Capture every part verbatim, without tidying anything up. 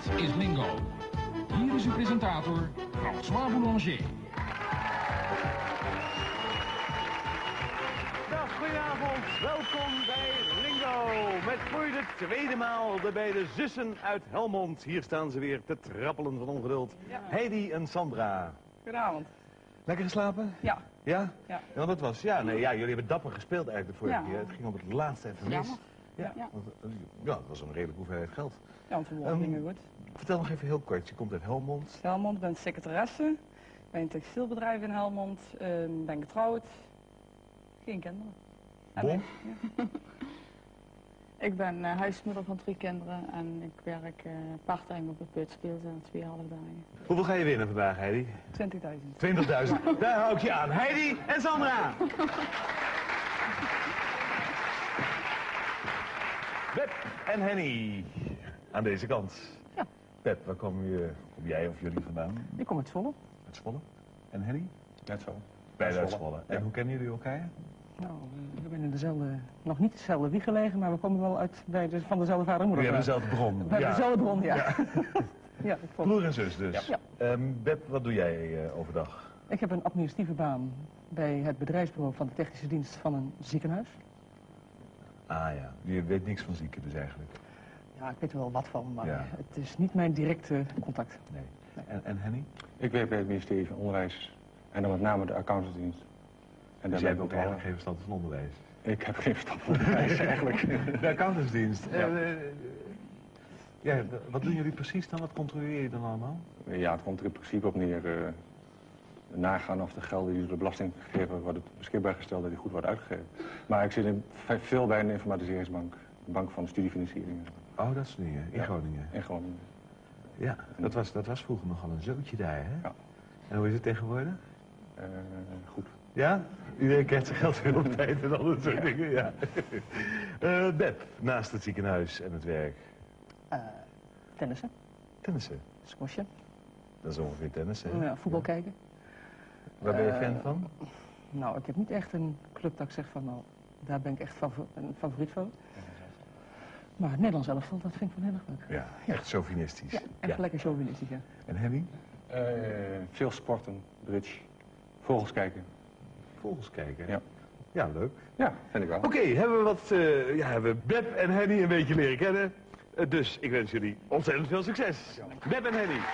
Dit is Lingo. Hier is uw presentator, François Boulanger. Dag, goedenavond. Welkom bij Lingo. Met voor de tweede maal de beide zussen uit Helmond. Hier staan ze weer te trappelen van ongeduld. Ja. Heidi en Sandra. Goedenavond. Lekker geslapen? Ja. Ja? Ja. Ja, dat was, ja, nee, ja, jullie hebben dapper gespeeld eigenlijk de vorige Ja. keer. Het ging op het laatste even mis. Jammer. Ja, Ja. want, eh, ja, dat was een redelijke hoeveelheid geld. Ja, want vanmorgen Ehm, ging het goed. Vertel nog even heel kort, je komt uit Helmond. Helmond, ben secretaresse bij een textielbedrijf in Helmond. ehm, ben getrouwd. Geen kinderen. En Bon. ik- ja. Ik ben uh, huismoeder van drie kinderen en ik werk uh, parttime op het Peutspeels aan tweeënhalf dagen. Hoeveel ga je winnen vandaag, Heidi? twintigduizend. twintigduizend. Daar hou ik je aan. Heidi en Sandra. Beb en Henny. Aan deze kant. Ja. Beb, waar kom, je, kom jij of jullie vandaan? Ik kom uit Zwolle. Uit Zwolle. En Henny? Net zo. Beide uit Zwolle. Zwolle. En Ja. hoe kennen jullie elkaar? Nou, we hebben in dezelfde, nog niet dezelfde wieg gelegen, maar we komen wel uit bij de, van dezelfde vader en moeder. Jullie hebben dezelfde bron. We hebben dezelfde bron, ja. Ja. Ja, ik, vond- Broer en zus dus. Ja. Ehm, Beb, wat doe jij uh, overdag? ik heb een administratieve baan bij het bedrijfsbureau van de technische dienst van een ziekenhuis. Ah ja, je weet niks van zieken dus eigenlijk. Ja, ik weet er wel wat van, maar Ja. het is niet mijn directe contact. Nee. En, en Henny? Ik werk bij het ministerie van Onderwijs en dan met name de accountantsdienst. En Dus daar jij ben hebt ik ook ook eigenlijk geen verstand van onderwijs. Ik heb geen verstand van onderwijs eigenlijk. De accountantsdienst. Ja. Eh, eh, ja, wat doen jullie precies dan? Wat controleer je dan allemaal? Ja, het komt er in principe op neer. Uh, nagaan of de gelden die door de belastinggever worden beschikbaar gesteld, dat die goed worden uitgegeven. Maar ik zit in, veel bij een informatiseringsbank, de bank van studiefinancieringen. Oh, dat is nu in Ja. Groningen. In Groningen. Ja, dat was, dat was vroeger nogal een zootje daar, hè? Ja. En hoe is het tegenwoordig? Uh, goed. Ja? Iedereen krijgt zijn geld weer op tijd en al dat soort dingen, ja. Uh, Beb, naast het ziekenhuis en het werk. Uh, tennissen, Tennissen. squashen, Dat is ongeveer tennis, hè? ja, voetbal kijken. Waar ben je Eh, fan van? Nou, ik heb niet echt een club dat ik zeg van, nou, daar ben ik echt favor een favoriet van. Maar het Nederlands elftal, dat vind ik wel heel erg leuk. Ja, echt chauvinistisch. Ja, echt lekker chauvinistisch, ja. En Henny? Uh, veel sporten, bridge, vogels kijken. Vogels kijken. Ja. Ja, leuk. Ja, vind ik wel. Oké, hebben we wat, uh, ja, hebben we Beb en Henny een beetje leren kennen. Uh, dus ik wens jullie ontzettend veel succes. Beb en Henny.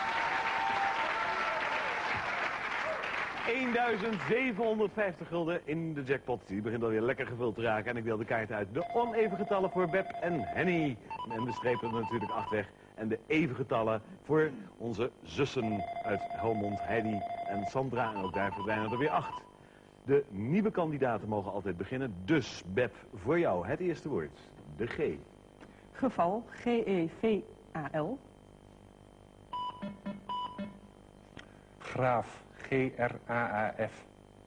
eenduizend zevenhonderdvijftig gulden in de jackpot. Die begint alweer lekker gevuld te raken. En ik deel de kaart uit. De oneven getallen voor Beb en Henny. En de strepen er natuurlijk acht weg. En de even getallen voor onze zussen uit Helmond, Heidi en Sandra. En ook daar verdwijnen er weer acht. De nieuwe kandidaten mogen altijd beginnen. Dus Beb, voor jou het eerste woord. De G. Geval, G E V A L. Graaf, G R A A F.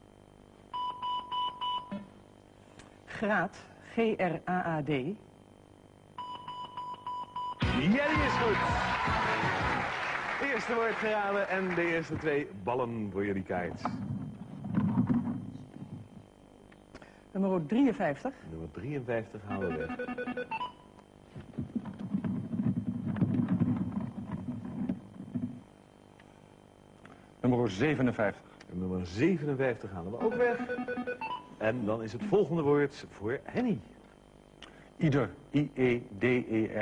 Graad, G R A A D. Ja, die is goed. Eerste woord geraden en de eerste twee ballen voor jullie kaart. Nummer drieënvijftig. Nummer drieënvijftig halen we weg. Nummer zevenenvijftig. En nummer zevenenvijftig halen we ook weg. En dan is het volgende woord voor Henny. Ieder, I E D E R.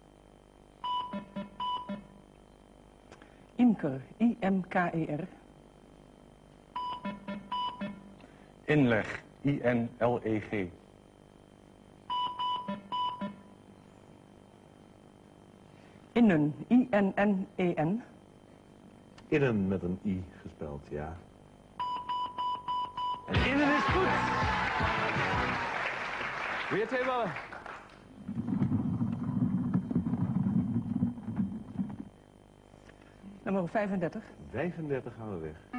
Imker, I M K E R. Inleg, I N L E G. Innen, I N N E N. Innen met een I gespeld, ja. En innen is goed. Weer twee ballen. Nummer vijfendertig. vijfendertig gaan we weg.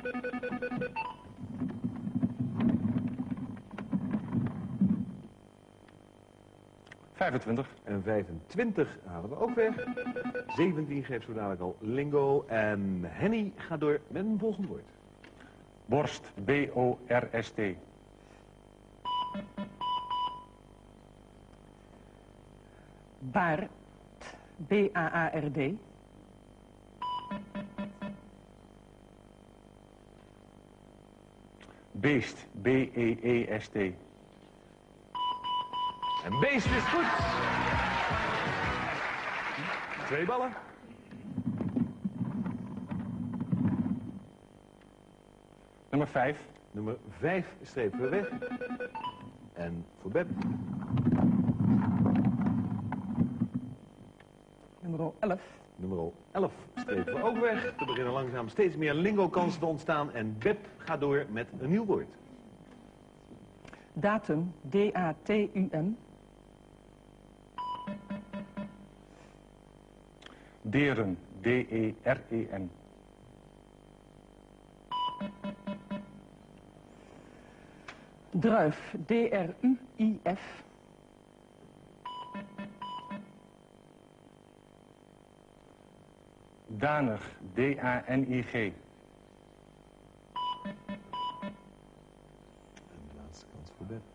vijfentwintig. En vijfentwintig halen we ook weg. zeventien geeft zo dadelijk al lingo. En Henny gaat door met een volgend woord. Borst, B O R S T. Baard, B A A R D. Beest. B E E S T. En beest is goed. Twee ballen. Nummer vijf. Nummer vijf strepen we weg. En voor Beb. Nummer elf. Nummer elf strepen we ook weg. Er beginnen langzaam steeds meer lingo-kansen te ontstaan. En Beb gaat door met een nieuw woord. Datum. D A T U M. Deren. D E R E N. Druif. D R U I F. Danig. D A N I G. En de laatste kans voor Beb.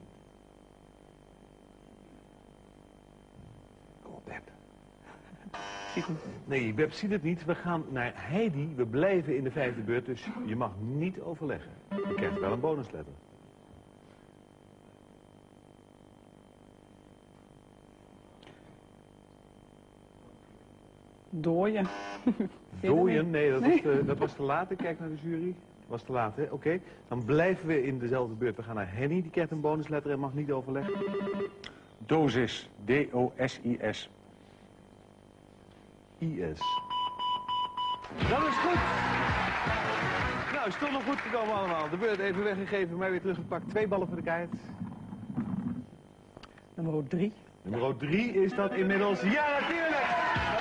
Kom op, Beb. Ziet hem. Nee, Beb ziet het niet. We gaan naar Heidi. We blijven in de vijfde beurt, dus je mag niet overleggen. Je krijgt wel een bonusletter. Dooien. Dooien? Nee, dat was, te, dat was te laat. Ik kijk naar de jury. Was te laat, hè? Oké. Okay. Dan blijven we in dezelfde beurt. We gaan naar Henny. Die krijgt een bonusletter en mag niet overleggen. Dosis. D O S I S. I S. Dat is goed. Nou, is toch nog goed gekomen allemaal. De beurt even weggegeven, maar weer teruggepakt. Twee ballen voor de kaart. Nummer drie. Nummer drie is dat inmiddels. Ja, natuurlijk!